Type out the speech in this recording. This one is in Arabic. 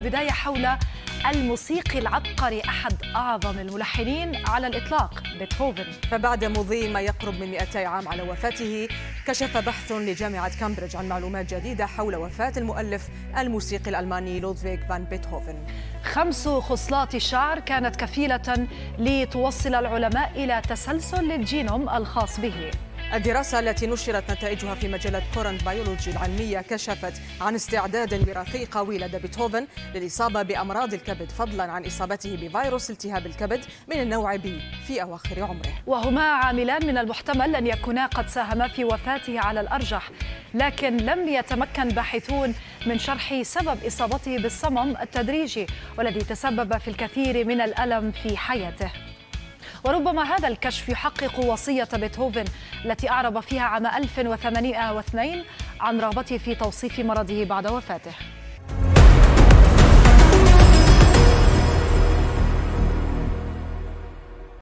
البداية حول الموسيقي العبقري أحد أعظم الملحنين على الإطلاق بيتهوفن. فبعد مضي ما يقرب من 200 عام على وفاته، كشف بحث لجامعة كامبريدج عن معلومات جديدة حول وفاة المؤلف الموسيقي الألماني لودفيغ فان بيتهوفن. 5 خصلات شعر كانت كفيلة لتوصل العلماء إلى تسلسل الجينوم الخاص به. الدراسة التي نشرت نتائجها في مجلة كورنت بيولوجي العلمية كشفت عن استعداد وراثي قوي لدى بيتهوفن للإصابة بأمراض الكبد، فضلا عن إصابته بفيروس التهاب الكبد من النوع بي في أواخر عمره. وهما عاملان من المحتمل أن يكونا قد ساهما في وفاته على الأرجح، لكن لم يتمكن باحثون من شرح سبب إصابته بالصمم التدريجي والذي تسبب في الكثير من الألم في حياته. وربما هذا الكشف يحقق وصية بيتهوفن التي أعرب فيها عام 1802 عن رغبته في توصيف مرضه بعد وفاته.